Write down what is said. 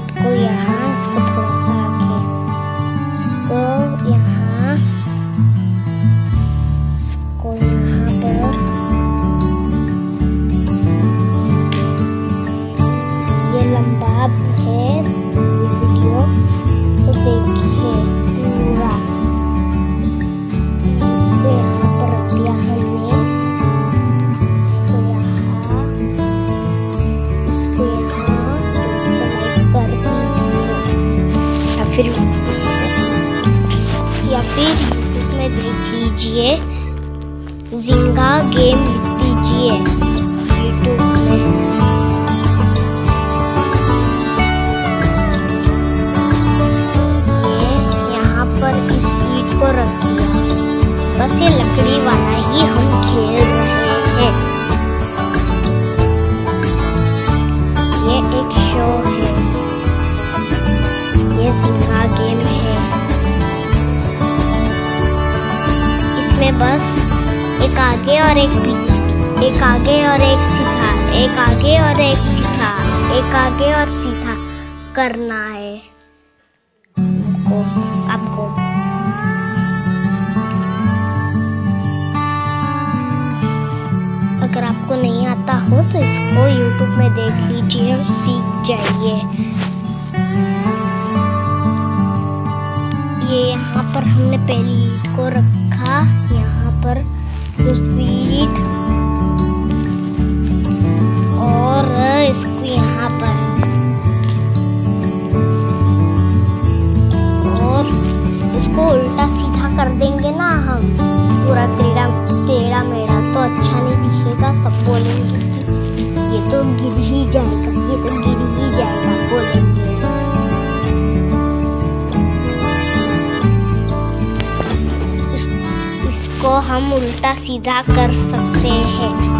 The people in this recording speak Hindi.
ईंट को यहाँ, इसको थोड़ा सा आगे, इसको यहाँ, इसको यहाँ पर, ये लंबा है ये वीडियो, तो देखिए पूरा। इसको यहाँ पर रख दिया हमने, इसको यहाँ, इसको यहाँ, इसको लाइक कर दीजिए, या फिर यूट्यूब में देख लीजिए, जिंगा गेम लिख दीजिए यूट्यूब में। इस ईंट को रख दिया, बस ये लकड़ी वाला ही हम खेल रहे हैं। ये एक शो है, ये जिंगा गेम है। इसमें बस एक आगे और एक पीछे, एक आगे और एक सीधा, एक आगे और एक सीधा, एक आगे और सीधा करना है आपको। अगर आपको नहीं आता हो तो इसको YouTube में देख लीजिए और सीख जाइए। ये यहाँ पर हमने पहली ईंट को रखा, यहाँ पर दूसरी ईंट, और इसको यहाँ पर, और इसको उल्टा सीधा कर देंगे ना हम, पूरा टेढ़ा मेढ़ा, तो अच्छा नहीं दिखेगा। सब बोलेंगे कि ये तो गिर ही जाएगा, ये तो गिर ही जाएगा बोलेंगे। इसको हम उल्टा सीधा कर सकते हैं।